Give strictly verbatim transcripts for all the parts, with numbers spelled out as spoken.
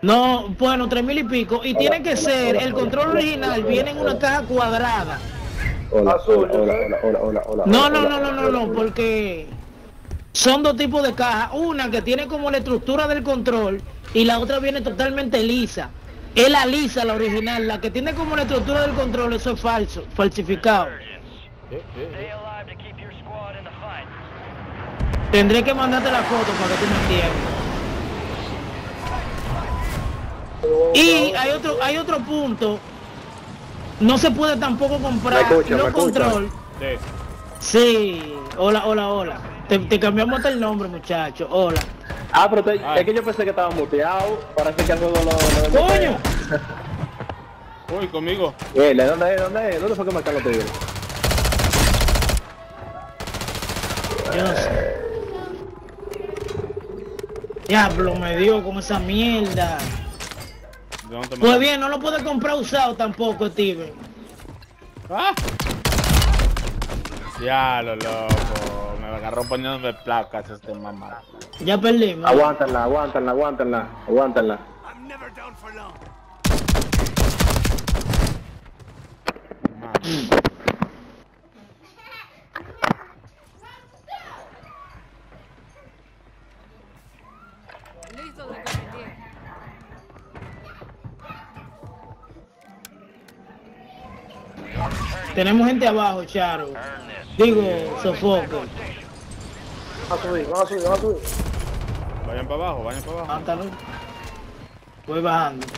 No, bueno, tres mil y pico. Y tiene que ser, el control original viene en una caja cuadrada. Hola, hola, hola, hola, hola, hola, hola. No, no, no, no, no, no, porque son dos tipos de cajas. Una que tiene como la estructura del control y la otra viene totalmente lisa. Es la lisa, la original. La que tiene como la estructura del control, eso es falso, falsificado. Eh, eh, eh. Tendré que mandarte la foto para que tú me entiendas. Y hay otro, hay otro punto. No se puede tampoco comprar ¿Me escucha, los me escucha? control. Sí. Sí, hola, hola, hola. Te, te cambiamos hasta el nombre, muchacho. Hola. Ah, pero te- Ay. es que yo pensé que estaba muteado. Parece que el juego lo... lo ¡Coño! Uy, conmigo. Eh, ¿dónde es? ¿Dónde es? ¿Dónde fue que marcaron los tigres? Yo no sé. Diablo, me dio con esa mierda. ¿De dónde te Pues mataron? bien, no lo puedes comprar usado tampoco, Steven. ¡Ah! Ya, lo loco. Me agarró poniendo de placas este mamá. Ya perdimos. Aguántenla, aguántenla, aguántenla, aguántenla. Listo de competir. Tenemos gente abajo, Charo. Digo, Sofoque. Vamos a subir, vamos a subir, vamos a subir. Vayan para abajo, vayan para abajo. Mátalo. Voy bajando.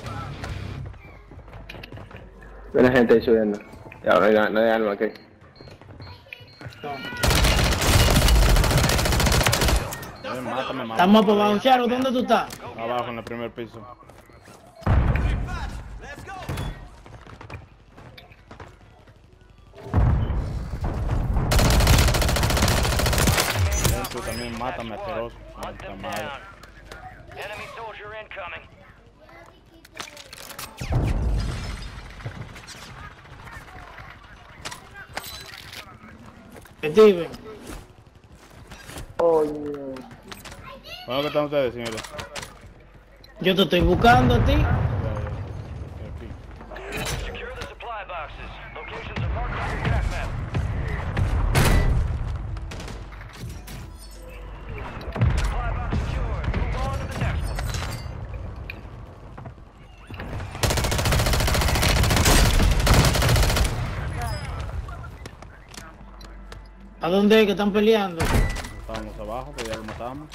Viene gente ahí subiendo. Ya, no hay, no hay alma aquí. Toma. Eh, mátame, mamá. Estamos por abajo, Charo. ¿Dónde tú estás? Abajo en el primer piso. Eh, Tú también mátame, asqueroso. Mata madre. Enemy soldier incoming. Steven. Coño. Bueno, ¿qué están ustedes, señores? Yo te estoy buscando a ti. Ya, ya, aquí. Secure the supply boxes. Locations are marked on your attack map. Supply box secured. Move on to the next one. ¿A dónde es que están peleando? Estábamos abajo, pero ya lo matamos.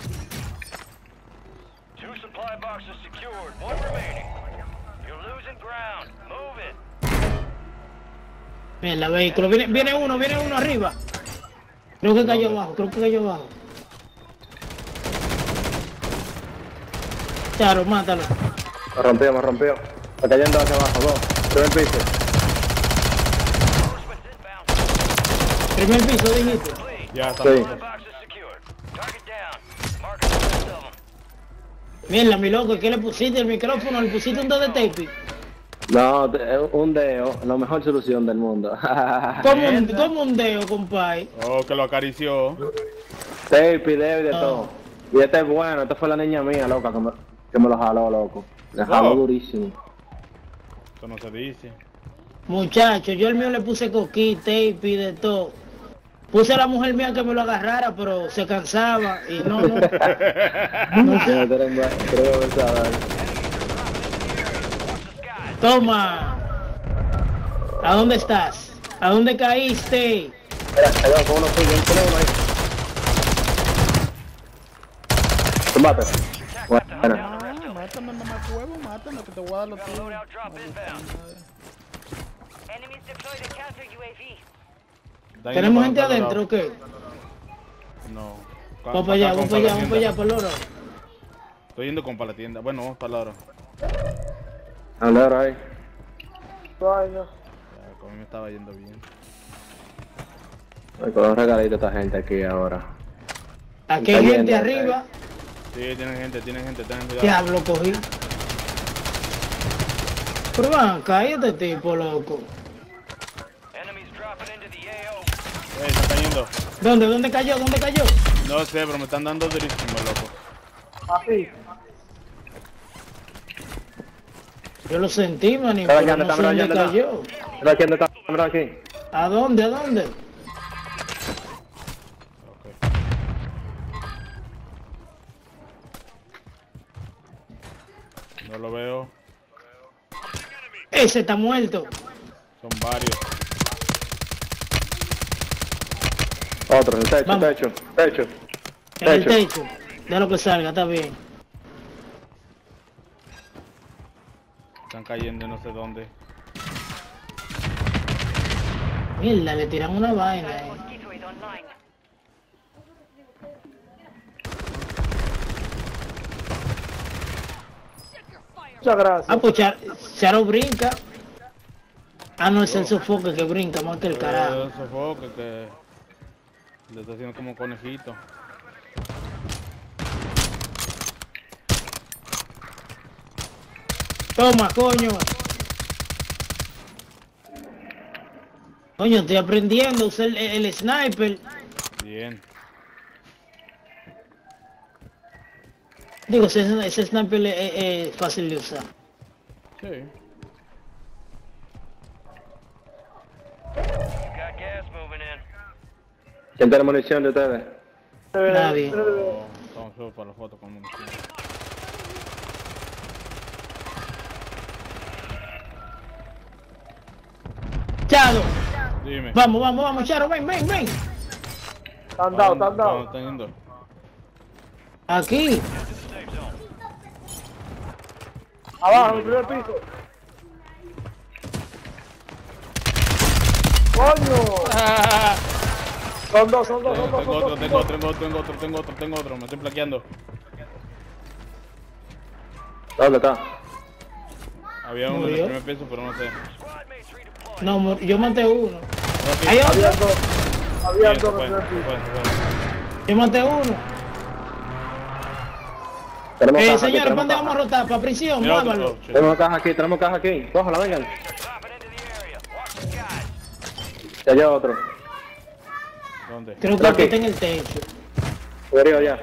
Two supply boxes secured. One remaining. You're losing ground. Move it. Mira, vehículo. Viene, viene uno, viene uno arriba. Creo que cayó abajo, creo que cayó abajo. Charo, mátalo. Me rompió, me rompió. Está cayendo hacia abajo, dos. Primer piso. Primer piso, dijiste. Ya estamos. Sí. Supply boxes secured. Target down. Marking the rest of them. Mierda, mi loco, ¿qué le pusiste el micrófono? ¿Le pusiste un dedo de tape? No, te- un dedo, la mejor solución del mundo. ¿Cómo un, cómo un dedo, compadre? Oh, que lo acarició. Tape, video y de Ah. todo. Y este es bueno, esta fue la niña mía, loca, que me, que me lo jaló, loco. Me jaló Oh. durísimo. Eso no se dice. Muchacho, yo el mío le puse coquí, tape y de todo. Puse a la mujer mía que me lo agarrara, pero se cansaba y no, no. No, que no tengo- creo que sabe. Toma. ¿A dónde estás? ¿A dónde caíste? Espera, ahí va, con uno suyo, ahí tiene uno ahí. Combate. Bueno. Ah, mátame, mamá huevo, mátame, que te voy a dar lo tuyo. Loadout drop inbound. Enemies deployed a counter U A V. Está yendo ¿Tenemos para gente otro adentro o lado. qué? No. Vamos para allá, vamos para allá, vamos para allá, por loro. Estoy yendo con para la tienda. Bueno, vamos para la hora. Andar ahí. Ay, no. Ya, como me estaba yendo bien. Ay, con un regalito a esta gente aquí ahora. Aquí Está hay gente lleno, arriba. Sí, tienen gente, tienen gente, tienen cuidado. Diablo, cogí. Pero van, cállate, tipo, loco. Enemies dropping into the A O. Eh, están cayendo. ¿Dónde? ¿Dónde cayó? ¿Dónde cayó? No sé, pero me están dando durísimo, loco. Así. Yo lo sentí, maní, Mira aquí, pero anda, no sé mira dónde aquí, anda. cayó. Mira aquí, ¿dónde está? Mira aquí. ¿A dónde? ¿A dónde? Ok. No lo veo. Ese está muerto. Son varios. Otro, en el techo, Vamos. techo, techo. En el Techo. techo. Déjalo que salga, está bien. Están cayendo no sé dónde. Mierda, le tiran una vaina. eh. Mosquito is online. Muchas gracias. Ah, pues Char- Charo brinca. Ah, no, es el sofoque que brinca más que el carajo. Eh, sofoque que le está haciendo como conejito. Toma, coño. Coño, estoy aprendiendo a usar el, el sniper. Bien. Digo, ese, ese sniper es, es- es fácil de usar. Sí. Got gas moving in. ¿Quién tiene munición de ustedes? Nadie. Oh, estamos solo para la foto con munición. Charo, Dime. vamos, vamos, vamos, Charo, ven, ven, ven. Están dados, están ¿Dónde dados. están yendo? Aquí. Safe zone. Abajo, en el primer piso. ¡Coño! Ah, Son dos, son dos, son dos, tengo son otro, dos. tengo otro, tengo otro, tengo otro, tengo otro, tengo otro. Me estoy plaqueando. ¿Dónde está? Había uno en el Murió. primer piso, pero no sé. Squad mates redeployed. No, mor- yo maté uno. Rápido. Hay Había otro. dos. Había Bien, se dos fue, en el se primer fue, piso. se fue. Yo maté uno. Tenemos Eh, caja aquí, señores, tenemos ¿dónde caja. vamos a rotar? ¿Para prisión? Mira otro, Muévalo. oh, shit. Tenemos caja aquí, tenemos caja aquí. Cójala, vengan. Dropping into the area. Watch the skies. Y allá otro. ¿Dónde? Creo que Aquí. aquí está en el techo. Herido ya.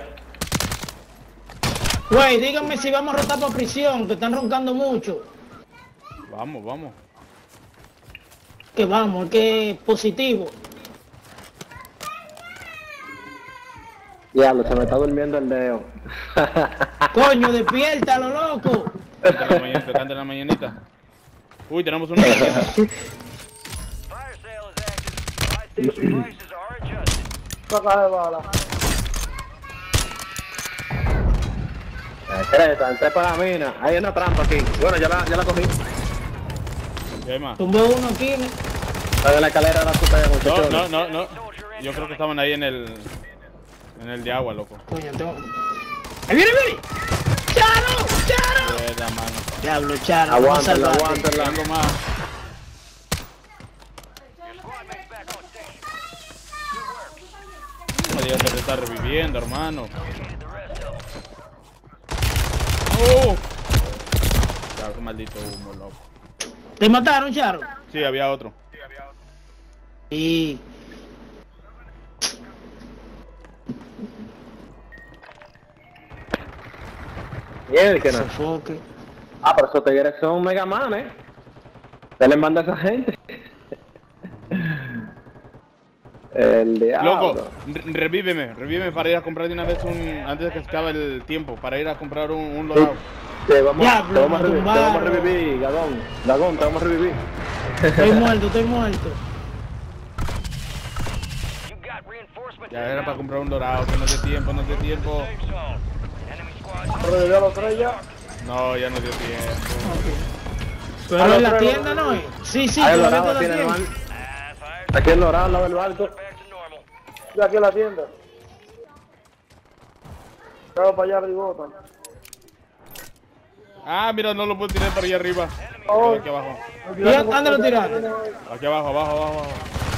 Güey, díganme si vamos a rotar para prisión, que están roncando mucho. Vamos, vamos. Que vamos, es que es positivo. Diablo, se me está durmiendo el dedo. Coño, despiértalo, loco. Canta la mañanita, canta la mañanita. Uy, tenemos una mañanita. Fire sale is active. Buy station prices are adjusted. Una caja de bala. Creta, entré para la mina. Hay una trampa aquí. Bueno, ya la, ya la cogí. ¿Qué hay más? Tumbó uno aquí. ¿no? La de la escalera era super, No, muchachos. no, no, no. Yo creo que estaban ahí en el... En el de agua, loco. Coño, tengo... ¡Ahí viene, viene! ¡Charo! ¡Charo! Eh, la mano. Diablo, Charo, vamos a Aguántala, salvarte. aguántala. Tengo más. Your squad mates back on station. Good work. Ya se está reviviendo, hermano. Located the rest of them. ¡Oh! Claro, qué maldito humo, loco. ¿Te mataron, Charo? Sí, había otro. Sí. Bien, que no. Sofoque. Ah, pero esos tigres son Mega Man, eh. ¿Qué les manda a esa gente? El diablo. Loco, re- revíveme, revíveme para ir a comprar de una vez un... Antes de que se acabe el tiempo, para ir a comprar un, un logado. Te vamos, Diablo, te vamos, a me revivir, te vamos a tumbaron. revivir, Gagón. Gagón, te vamos a revivir. Estoy muerto, estoy muerto. You got reinforcements Ya era para comprar un dorado, que no dio tiempo, no dio tiempo. safe zone. Enemy squad. Revivió a los tres ya. No, ya no dio tiempo. Pero Ah, en la pero- tienda no es. Sí, sí, Ahí el todavía dorado está tiene la el tienda. mal. Ah, fire Aquí el dorado al lado del barco. back to normal. Ya aquí en la tienda. Claro, para allá arriba. Ah, mira, no lo puedo tirar para allá arriba. Oh. Aquí abajo. ¿Y dónde lo tiraste? Aquí abajo, abajo, abajo, abajo.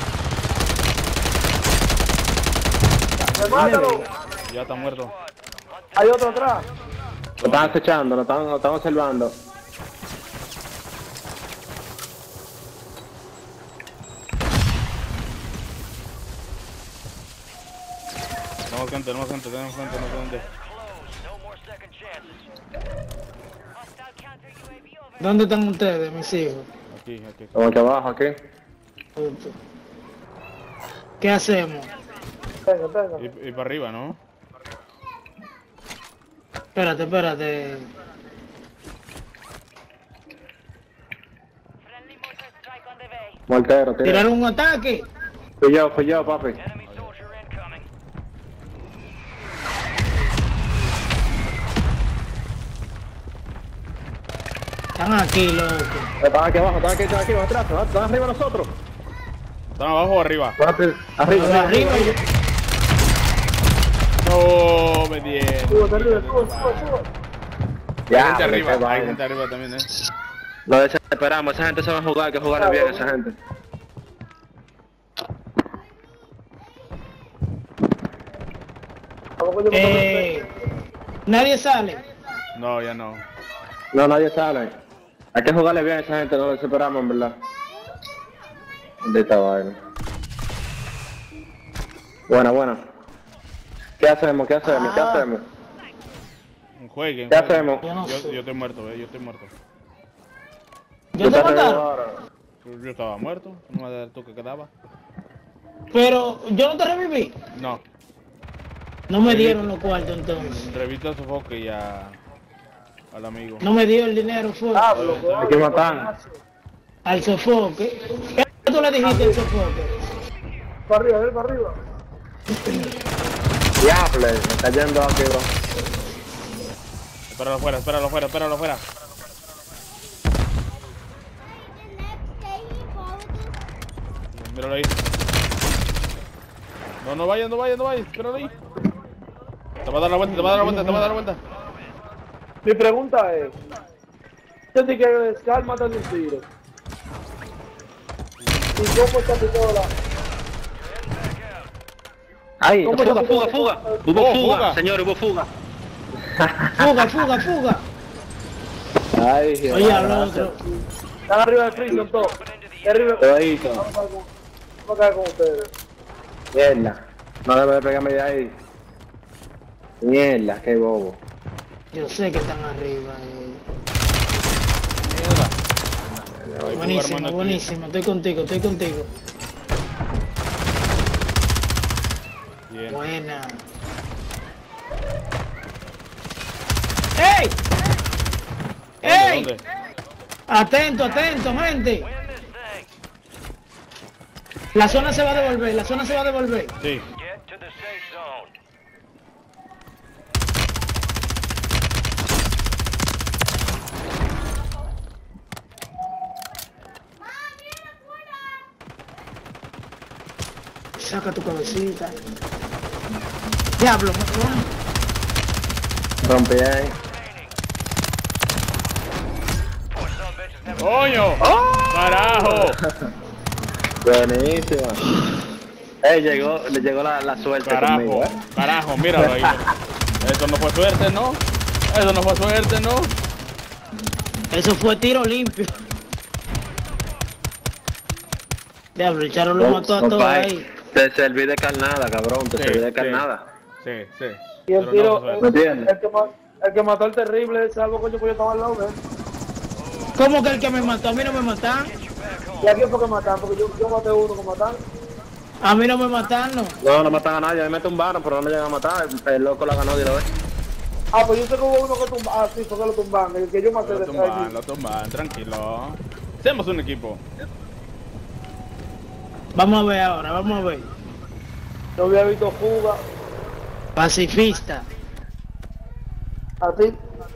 ¡Remátalo! Ya está muerto. Hay otro atrás. Lo están acechando, lo están, lo están observando. Tenemos gente, tenemos gente, tenemos gente, tenemos gente. Close. No more second chances. Hostile counter U A V ¿Dónde están ustedes, mis hijos? Aquí, aquí. Estamos aquí abajo, aquí. ¿Qué hacemos? Venga, venga. Y, y para arriba, ¿no? Espérate, espérate. Friendly mortar strike on the way. Mortero, tira. ¿Tiraron un ataque? Fui yo, fui yo, papi. Enemy soldier incoming. Están aquí, loco. Están aquí abajo, están aquí, están aquí, atrás, están arriba de nosotros. ¿Están abajo o arriba? Arriba, arriba, Arriba, arriba. No, me dieron. Sube, arriba, sube, sube, sube. Hay Ya, gente hombre, arriba, qué hay vaina. gente arriba también, eh. Lo desesperamos, esa gente se va a jugar, hay que jugarle bien a esa gente. Vamos con yo, Eh, nadie sale. No, ya no. No, nadie sale. Hay que jugarle bien a esa gente, no lo desesperamos, en verdad. De esta vaina. Buena, buena. ¿Qué hacemos? ¿Qué hacemos? ¿Qué hacemos? Jueguen. ¿Qué jueguen. hacemos? Yo no Yo, sé. yo estoy muerto, eh. Yo estoy muerto. Yo te mataron. Yo estaba muerto. No me tú que quedaba. Pero yo no te reviví. No. No me dieron los cuartos entonces. Revista a Sofoque y a... al amigo. No me dio el dinero, fue. Pablo, Hay que matar. Al sofoque. ¿Qué tú le dijiste al sofoque? para arriba, ven para arriba. Diable, me está yendo aquí, bro. Espéralo fuera, espéralo fuera, espéralo fuera. Míralo ahí. No, no vayas, no vayas, no vayas. Espéralo ahí. Te va a dar la vuelta, te va a dar la vuelta, te va a dar la vuelta. Mi pregunta es, ¿qué te que Scar mata un tiro? ¿Y cómo está tu cola? Ay, ¿Cómo fuga, se fuga, puede- fuga. Hubo Oh, fuga, fuga. señor, hubo fuga. Fuga, fuga, fuga. Ay, Dios. Oye, al otro. Están arriba del prison todos. De arriba. Todito. Vamos a caer con- vamos a caer con ustedes. Mierda. No debe de pegarme de ahí. Mierda, qué bobo. Yo sé que están arriba. eh. Mierda. Hay fuga, Buenísimo, hermano, aquí. buenísimo. Estoy contigo, estoy contigo. Bien. Buena. ¡Ey! ¡Ey! ¿Dónde? Atento, atento, gente. Win this thing. La zona se va a devolver, la zona se va a devolver. Sí. Get to the safe zone. Saca tu cabecita. Diablo, ¿no? Rompí ahí. Or some bitches never ¡Coño! ¡Carajo! Buenísimo. Ey, llegó, le llegó la, la suerte conmigo, Carajo, eh. carajo, míralo ahí. Eso no fue suerte, ¿no? Eso no fue suerte, ¿no? Eso fue tiro limpio. Diablo, el Charo lo mató a todos Compadre, ahí. te serví de carnada, cabrón, te Sí, serví de sí. carnada. Sí, sí. Y el Pero tiro, no fue el, suerte. ¿Me entiendes? el que, ma- el que mató al terrible, salvo coño, pues yo estaba al lado de él. ¿Cómo que el que me mató? A mí no me matan. ¿Y a quién fue que mataron? Porque yo, yo maté uno que mataron. A mí no me mataron. No, no matan a nadie, a mí me tumbaron, pero no me llegan a matar. El, el loco la ganó de una vez. Ah, pues yo sé que hubo uno que tumbaron. Ah, sí, fue que lo tumbaron. El que yo maté Lo de tumban, lo tumban, tranquilo. Hacemos un equipo. Vamos a ver ahora, vamos a ver. Yo había visto fuga. Pacifista. A ti.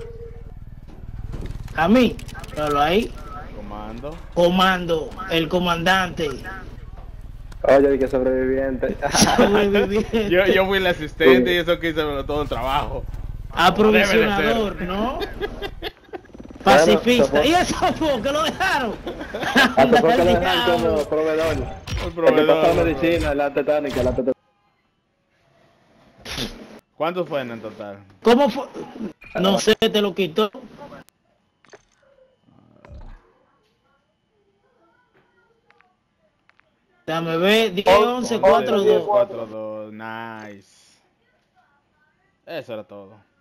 A mí. Pero ahí. Comando. Comando. El comandante. Oye, di que sobreviviente. Sobreviviente. Yo, yo fui el asistente y eso que hice todo el trabajo. Aprovisionador, Debe de ¿no? Pacifista. Bueno, ¿Y eso fue que lo dejaron? Hasta porque lo Anda, dejan como diablo. proveedor. El El que pasó la proveedor. medicina, la tetánica, la tetánica. ¿Cuántos fueron en total? ¿Cómo fue? No sé, te lo quitó. Dame ver, diez, once, cuatro, dos. cuatro dos, nice. Eso era todo.